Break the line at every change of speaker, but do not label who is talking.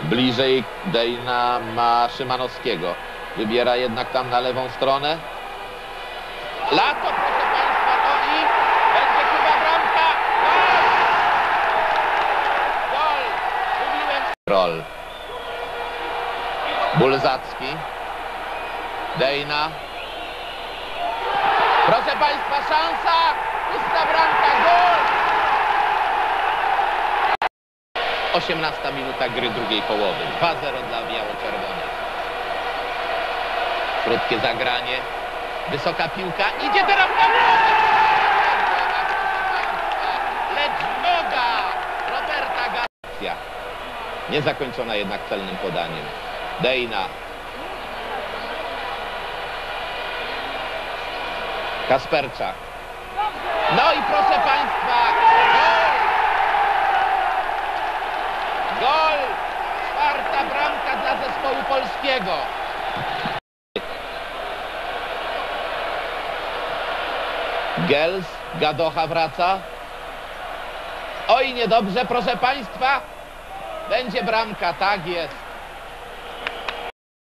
Bliżej Dejna ma Szymanowskiego. Wybiera jednak tam na lewą stronę. Lato, proszę Państwa, no i będzie chyba bramka. Gol! Gol! Mówiłem. Rol. Bulzacki. Dejna. Proszę Państwa, szansa! Pusta bramka, gol! 18 minuta gry drugiej połowy. 2-0 dla biało-czerwonych. Krótkie zagranie. Wysoka piłka. Idzie teraz na głowę! Lecz noga Roberta Garcia. Niezakończona jednak celnym podaniem. Dejna. Kasperczak. No i proszę Państwa, gol! Gol! Czwarta bramka dla zespołu polskiego. Gels, Gadocha wraca. Oj, niedobrze, proszę Państwa. Będzie bramka, tak jest.